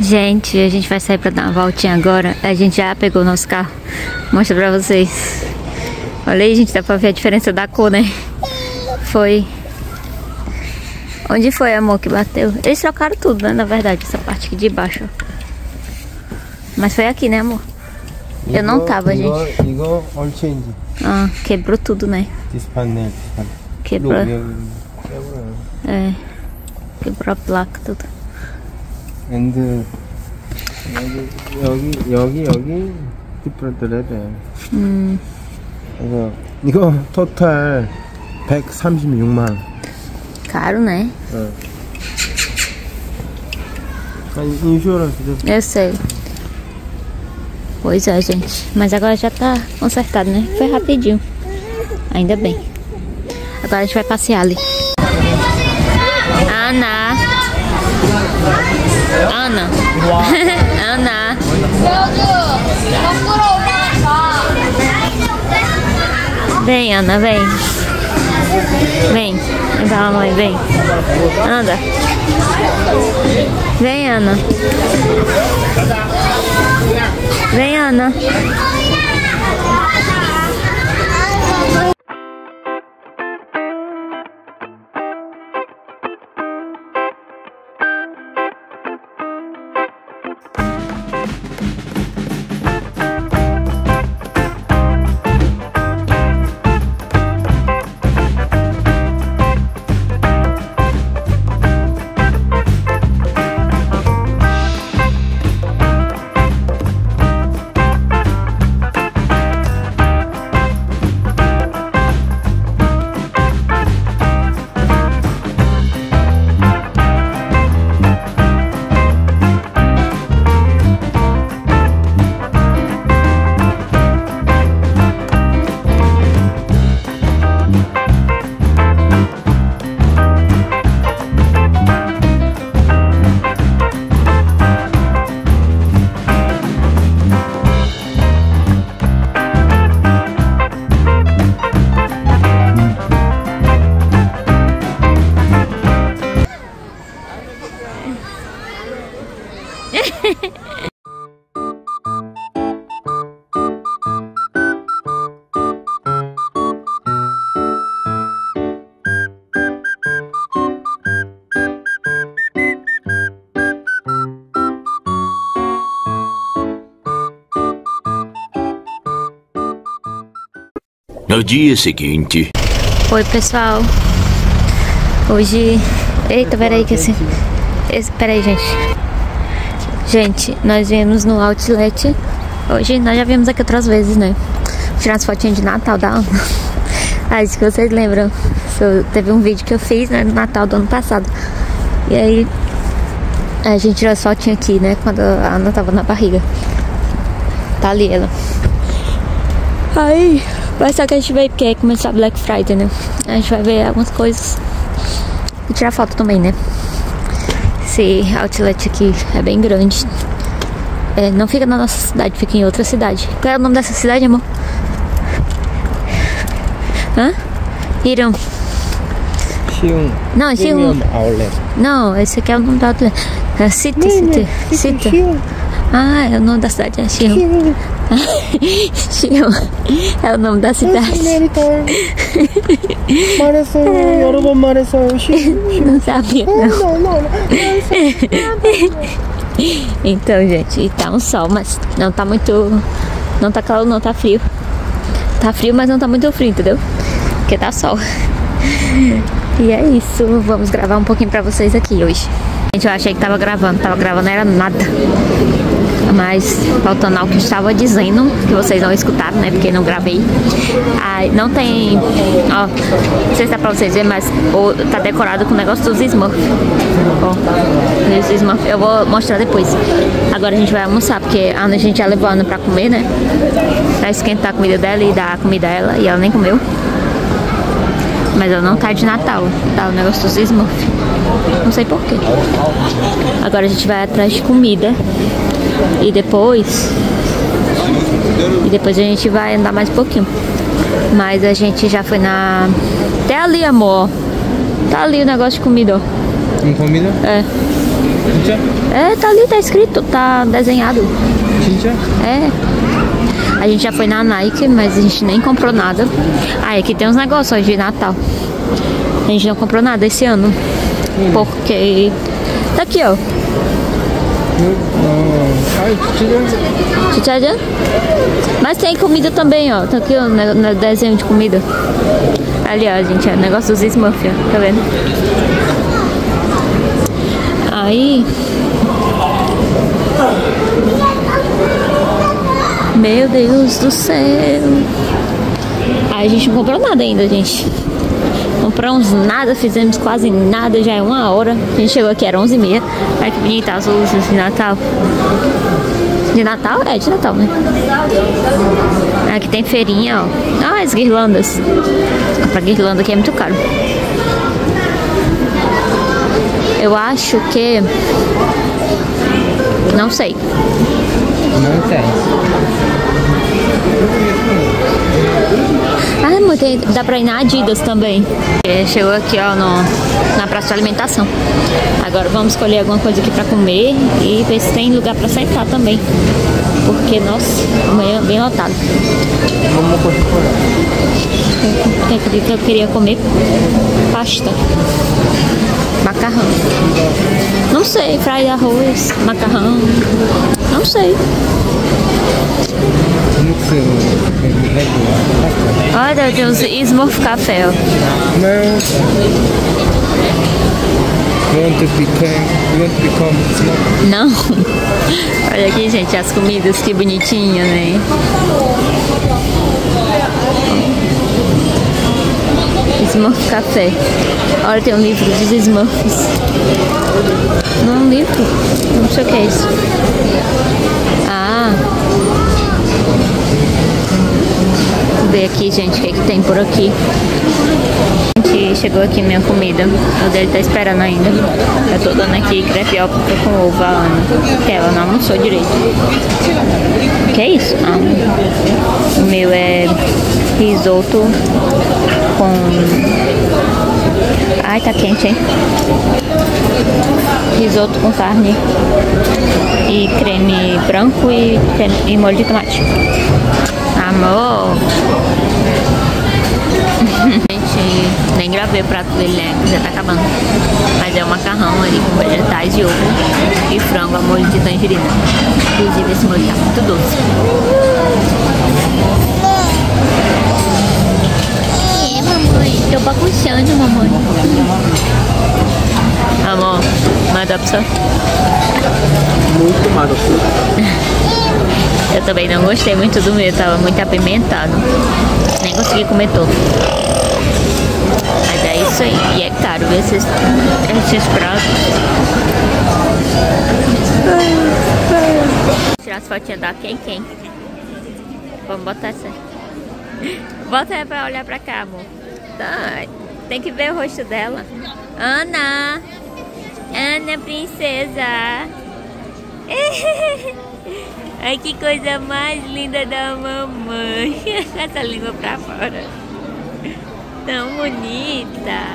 Gente, a gente vai sair pra dar uma voltinha agora. A gente já pegou o nosso carro. Mostra pra vocês. Olha aí, gente, dá pra ver a diferença da cor, né? Foi... Onde foi, amor, que bateu? Eles trocaram tudo, né, na verdade, essa parte aqui de baixo. Mas foi aqui, né, amor? Eu não tava, gente. Igual all change. Ah, quebrou tudo, né? Quebrou. É. Quebrou a placa, tudo. And 여기 different level. 그래서 이거 토탈 136만 원. Caro, né? Insurance. Eu sei. Pois é, gente. Mas agora já tá consertado, né? Foi rapidinho. Ainda bem. Agora a gente vai passear ali. Ana. Ana. Ana. Vem, Ana, vem. Vem. Vem pra mamãe, vem. Anda. Vem, Ana. Vem, Ana. No dia seguinte. Oi, pessoal. Hoje... Eita, peraí que assim... Peraí, gente. Gente, nós viemos no Outlet. Hoje nós já viemos aqui outras vezes, né? Vou tirar as fotinhas de Natal da Ana. Acho que vocês lembram. Teve um vídeo que eu fiz, né, no Natal do ano passado. E aí a gente tirou as fotinhas aqui, né? Quando a Ana tava na barriga. Tá ali ela. Aí... Mas só que a gente veio porque começou a Black Friday, né? A gente vai ver algumas coisas. E tirar foto também, né? Esse outlet aqui é bem grande. É, não fica na nossa cidade, fica em outra cidade. Qual é o nome dessa cidade, amor? Hã? Irão. Siung. Não, Siung. Não, esse aqui é o nome da outlet. É City. Ah, é o nome da cidade, é Siung. Siung. É o nome da cidade. Não sabia, não. Então, gente, tá um sol, mas não tá muito... Não tá calor, não, tá frio. Tá frio, mas não tá muito frio, entendeu? Porque tá sol. E é isso, vamos gravar um pouquinho pra vocês aqui hoje. Gente, eu achei que tava gravando era nada. Mas faltando ao que eu estava dizendo, que vocês não escutaram, né? Porque não gravei. Ah, não tem... Ó, não sei se dá pra vocês verem, mas tá decorado com o negócio dos Smurf. Ó, os Smurf. Eu vou mostrar depois. Agora a gente vai almoçar, porque a gente já levou a Ana pra comer, né? Pra esquentar a comida dela e dar a comida a ela. E ela nem comeu. Mas ela não tá de Natal, tá? O negócio dos Smurf. Não sei porquê. Agora a gente vai atrás de comida. E depois a gente vai andar mais um pouquinho. Mas a gente já foi na... Até ali, amor. Tá ali o negócio de comida, ó. Tem comida? É. 진짜? É, tá ali, tá escrito, tá desenhado. 진짜? É. A gente já foi na Nike, mas a gente nem comprou nada. Ah, aqui tem uns negócios de Natal. A gente não comprou nada esse ano. Porque... Tá aqui, ó. Chuchajan? Mas tem comida também, ó. Tá aqui, ó, no desenho de comida. Ali, ó, gente, é o negócio dos Smurf, ó. Tá vendo? Aí... Meu Deus do céu. Aí a gente não comprou nada ainda, gente. Compramos nada, fizemos quase nada, já é 1h. A gente chegou aqui, era 11h30. Olha que bonita as luzes de Natal. De Natal? É, de Natal, né? Aqui tem feirinha, ó. Ah, as guirlandas. Comprar guirlanda aqui é muito caro. Eu acho que... Não sei. Não tem. Ah, amor, dá pra ir na Adidas também. Chegou aqui, ó, na praça de alimentação. Agora vamos escolher alguma coisa aqui pra comer e ver se tem lugar pra sentar também. Porque, nossa, amanhã é bem lotado. O que eu queria comer? Pasta. Macarrão. Não sei, fry de arroz, macarrão. Não sei. Olha, tem uns Smurf café, ó. You want to become Smurf? Não. Olha aqui, gente, as comidas, que bonitinho, né? Smurf café. Olha, tem um livro dos Smurfs. Não é um livro? Não sei o que é isso. Ah. Vamos ver aqui, gente, o que, que tem por aqui. A gente chegou aqui minha comida. O dele tá esperando ainda. Eu tô dando aqui crepioca com ovo a Ana, porque ela não almoçou direito. O que é isso? Ah, o meu é risoto com... Ai, tá quente, hein? Risoto com carne e creme branco e molho de tomate. Amor! Gente, nem gravei o prato dele, né? Já tá acabando. Mas é um macarrão ali com vegetais e ovo e frango a molho de tangerina. Inclusive esse molho tá muito doce. É, mamãe. Tô bagunçando, mamãe. Amor, manda pra você. Muito malo. Eu também não gostei muito do meu, tava muito apimentado. Nem consegui comer todo. Mas é isso aí, e é caro ver esses pratos. Vou tirar as fotinhas da quem? Vamos botar essa. Bota ela pra olhar pra cá, amor. Tá, tem que ver o rosto dela. Ana! Ana, princesa! Ai, que coisa mais linda da mamãe. Essa língua pra fora. Tão bonita.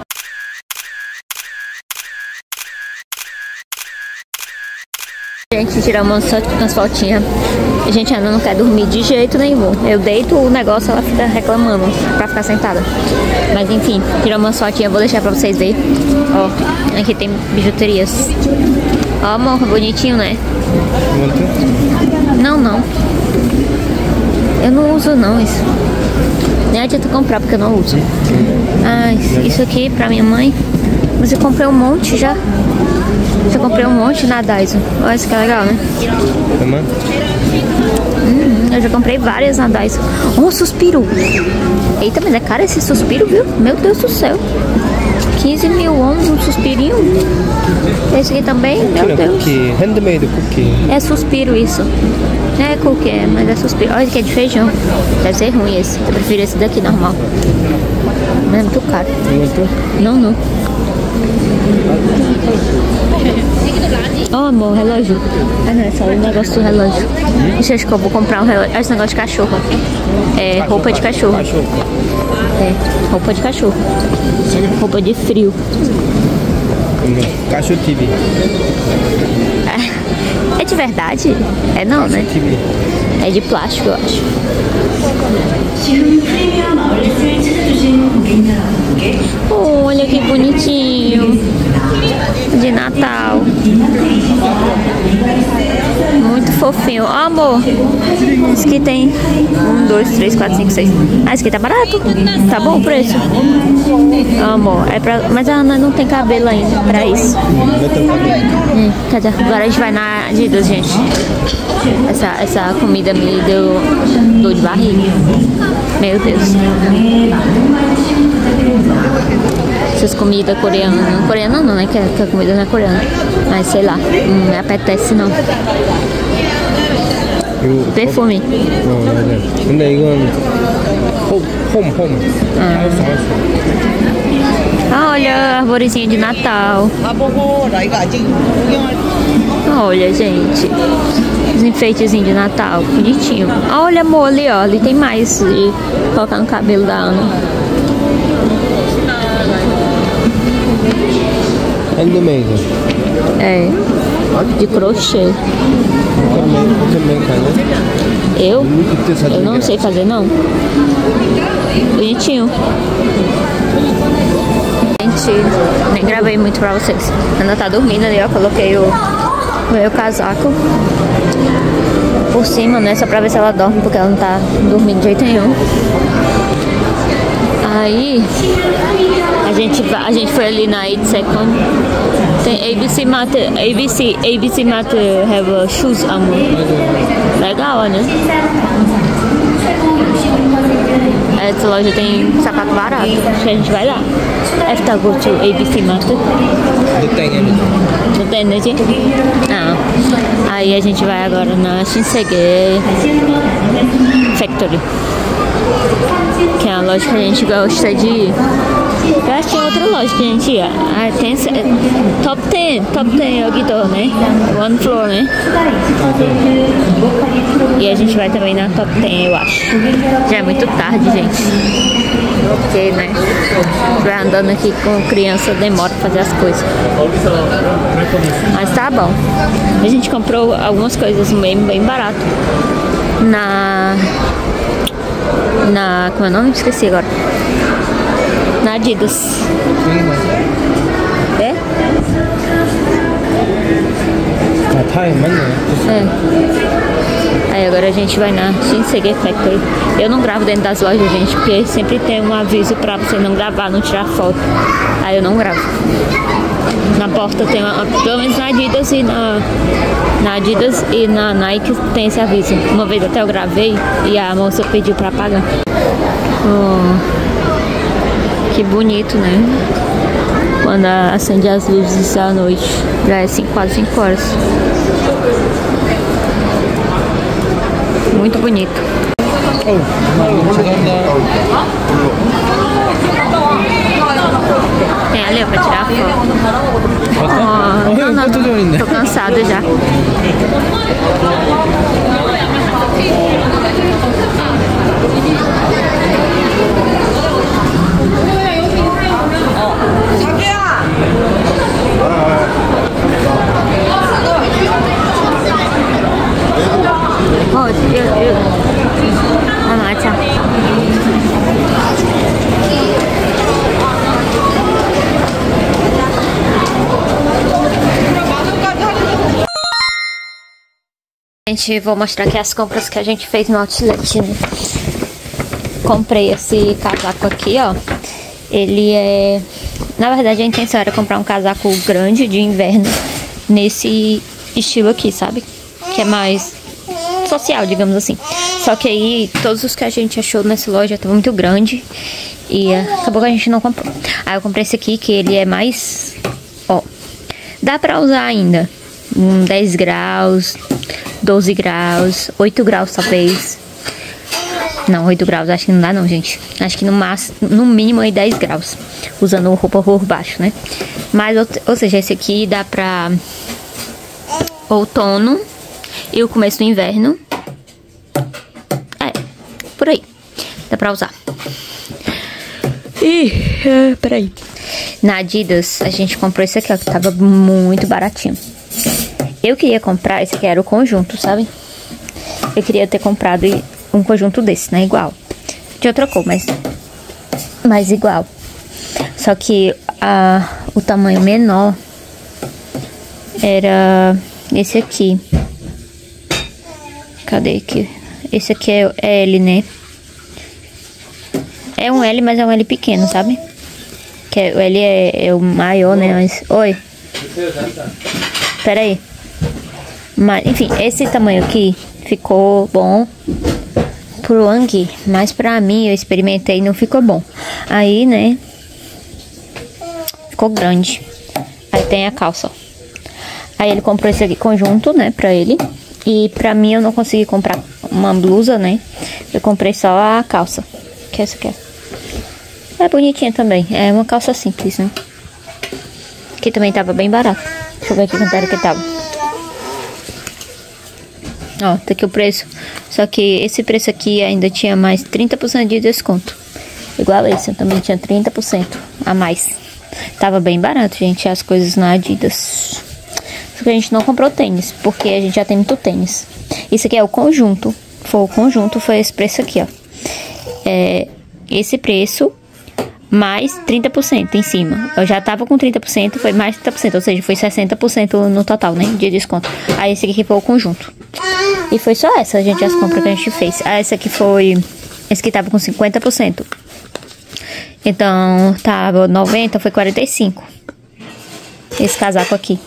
A gente tiramos umas fotinhas. A gente ainda não quer dormir de jeito nenhum. Eu deito o negócio, ela fica reclamando pra ficar sentada. Mas enfim, tiramos umas fotinhas. Vou deixar pra vocês verem. Ó, aqui tem bijuterias. Ó, amor, bonitinho, né? Não, não. Eu não uso não isso. Nem adianta comprar porque eu não uso. Ah, isso aqui pra minha mãe. Mas eu comprei um monte já. Eu comprei um monte na Daiso. Olha, isso que é legal, né? Eu já comprei várias na Daiso. Um suspiro. Eita, mas é caro esse suspiro, viu? Meu Deus do céu. 15 mil wons, um suspirinho. Esse aqui também, meu Deus. Cookie, handmade cookie. É suspiro isso. É cookie, mas é suspiro. Olha, esse aqui é de feijão. Deve ser ruim esse. Eu prefiro esse daqui normal. Mas é muito caro. Não, não. Oh, amor, relógio. Ah, não, é só o negócio do relógio. Deixa eu acho que eu vou comprar um relógio. Olha esse negócio de cachorro. É roupa de cachorro. É, roupa de cachorro. Roupa de frio. Cacho TV. É de verdade? É não, né? TV. É de plástico, eu acho. Oh, olha que bonitinho. De Natal. Muito fofinho. Ó, amor. Esse aqui tem 1, 2, 3, 4, 5, 6. Ah, esse aqui tá barato. Tá bom o preço? Amor, é pra... mas a Ana não tem cabelo ainda pra isso. Cadê? Agora a gente vai na Adidas, gente. Essa comida me deu dor de barriga. Meu Deus. Essas comidas coreanas. Coreana não, né? Que a comida não é coreana. Mas sei lá, não me apetece não. Perfume. 근데 이건 홈. Ah, olha a arvorezinha de Natal. Olha, gente. Os enfeitezinhos de Natal. Bonitinho. Olha, amor, ali, ó. Ali tem mais de colocar no cabelo da Ana. 핸드메이드. É. De crochê. Eu? Eu não sei fazer, não. Bonitinho. Gente, nem gravei muito pra vocês. Ana tá dormindo ali, ó. Coloquei o meu casaco por cima, né? Só pra ver se ela dorme, porque ela não tá dormindo de jeito nenhum. Aí a gente foi ali na 8 Second. Tem ABC Matter have shoes, amor. Legal, né? Essa loja tem sapato barato. Acho que a gente vai lá. After go to ABC Matter. Não tem, né, gente? Não. Aí a gente vai agora na Shinsegae Factory, que é uma loja que a gente gosta de ir. Eu acho que tem outra loja que a gente ia. Ah, tem Top 10 é o guitar, né? One floor, né? E a gente vai também na Top 10, eu acho. Já é muito tarde, gente. Porque, né? Vai andando aqui com criança, demora pra fazer as coisas. Mas tá bom. A gente comprou algumas coisas bem barato. Como é o nome? Esqueci agora. Na Adidas. É? É. Aí agora a gente vai na Shinsegae Factory. Eu não gravo dentro das lojas, gente, porque sempre tem um aviso pra você não gravar, não tirar foto. Aí eu não gravo. Na porta tem pelo menos na Adidas e na Nike tem esse aviso. Uma vez até eu gravei e a moça pediu pra pagar. Que bonito, né? Quando acende as luzes à noite. Já é quase 5 horas. Muito bonito. Tem ali pra tirar foto. Não, tô cansada já. Gente, vou mostrar aqui as compras que a gente fez no Outlet, né? Comprei esse casaco aqui, ó. Ele é... Na verdade, a intenção era comprar um casaco grande de inverno nesse estilo aqui, sabe? Que é mais social, digamos assim. Só que aí, todos os que a gente achou nessa loja estavam muito grande e acabou que a gente não comprou. Aí eu comprei esse aqui, que ele é mais... Ó, dá pra usar ainda. 10 graus, 12 graus, 8 graus talvez. Não, 8 graus acho que não dá não, gente. Acho que no mínimo aí 10 graus. Usando roupa por baixo, né? Mas, ou seja, esse aqui dá pra outono e o começo do inverno. É, por aí. Dá pra usar. Ih, peraí. Na Adidas, a gente comprou esse aqui, ó, que tava muito baratinho. Eu queria comprar, esse aqui era o conjunto, sabe? Eu queria ter comprado um conjunto desse, né? Igual. De outra cor, mas igual. Só que o tamanho menor era esse aqui. Cadê aqui? Esse aqui é L, né? É um L, mas é um L pequeno, sabe? Que o L é o maior, né? Mas... Oi. Pera aí. Mas, enfim, esse tamanho aqui ficou bom pro Angui. Mas pra mim, eu experimentei e não ficou bom. Aí, né? Ficou grande. Aí tem a calça, ó. Aí ele comprou esse aqui conjunto, né? Pra ele. E pra mim, eu não consegui comprar uma blusa, né? Eu comprei só a calça. Que é essa aqui, ó. É bonitinha também. É uma calça simples, né? Que também tava bem barato. Deixa eu ver aqui quanto era que tava. Ó, tá aqui o preço. Só que esse preço aqui ainda tinha mais 30% de desconto. Igual esse, também tinha 30% a mais. Tava bem barato, gente, as coisas na Adidas. Só que a gente não comprou tênis, porque a gente já tem muito tênis. Isso aqui é o conjunto. Foi esse preço aqui, ó. Esse preço mais 30% em cima. Eu já tava com 30%, foi mais 30%, ou seja, foi 60% no total, né, de desconto. Aí esse aqui foi o conjunto. E foi só essa, gente, as compras que a gente fez. Essa aqui foi... Esse aqui tava com 50%. Então, tava 90, foi 45. Esse casaco aqui.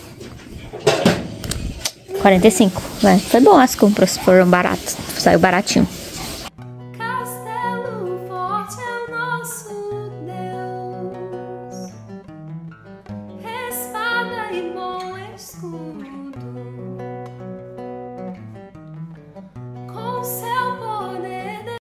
45, né? Foi bom, as compras foram baratas. Saiu baratinho. Castelo forte é o nosso Deus, espada e bom escudo, com céu